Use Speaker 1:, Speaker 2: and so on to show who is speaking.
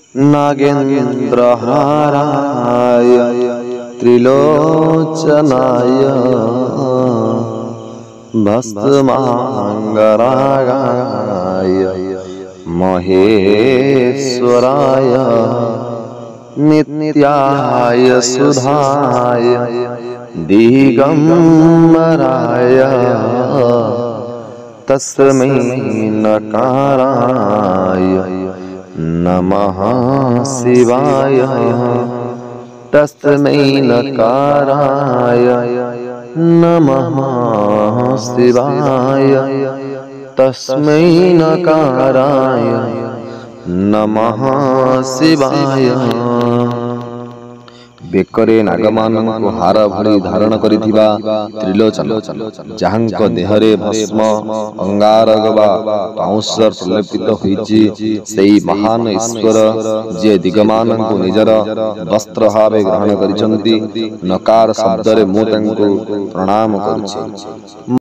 Speaker 1: नागेन्द्रहाराय त्रिलोचनाय भस्मांगरागाय महेश्वराय नित्याय सुधाय दिगंबराय तस्मै नकाराय नमः शिवाय तस्मै नकाराय नमः शिवाय तस्मै नकाराय नमः शिवाय। बेकरे नागमानंकु हार भरी धारण करिथिबा त्रिलोचन जहांक देहरे भस्म अंगारग बा पाउंस प्रलेपित होईछि सेई महान ईश्वर जे दिगमानंकु निजर वस्त्र भावे ग्रहण करिसंती नकार शब्दरे मु तांकु प्रणाम करूछि।